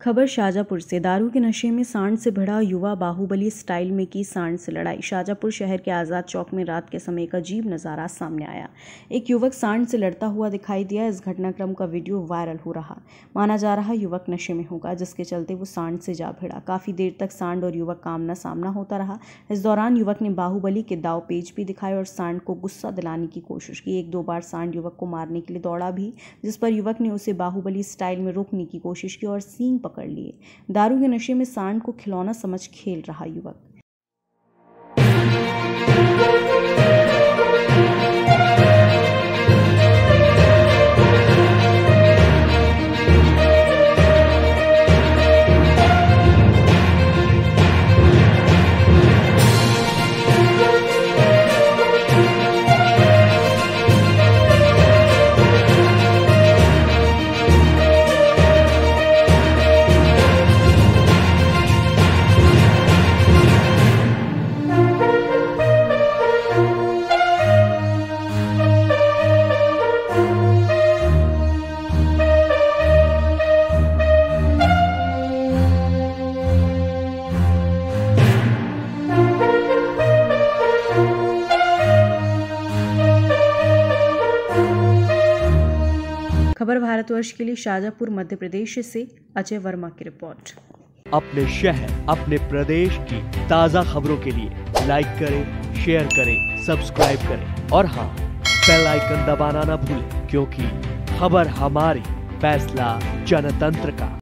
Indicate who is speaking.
Speaker 1: खबर शाजापुर से। दारू के नशे में सांड से भिड़ा युवा, बाहुबली स्टाइल में की सांड से लड़ाई। शाजापुर शहर के आज़ाद चौक में रात के समय एक अजीब नज़ारा सामने आया। एक युवक सांड से लड़ता हुआ दिखाई दिया। इस घटनाक्रम का वीडियो वायरल हो रहा। माना जा रहा युवक नशे में होगा, जिसके चलते वो सांड से जा भिड़ा। काफ़ी देर तक सांड और युवक का आमना सामना होता रहा। इस दौरान युवक ने बाहुबली के दाव पेच भी दिखाए और सांड को गुस्सा दिलाने की कोशिश की। एक दो बार सांड युवक को मारने के लिए दौड़ा भी, जिस पर युवक ने उसे बाहुबली स्टाइल में रोकने की कोशिश की और सींग पकड़ लिए। दारू के नशे में सांड को खिलौना समझ खेल रहा युवक। खबर भारतवर्ष के लिए शाजापुर मध्य प्रदेश से अजय वर्मा की रिपोर्ट।
Speaker 2: अपने शहर, अपने प्रदेश की ताज़ा खबरों के लिए लाइक करें, शेयर करें, सब्सक्राइब करें और हाँ, बेल आइकन दबाना ना भूलें, क्योंकि खबर हमारी, फैसला जनतंत्र का।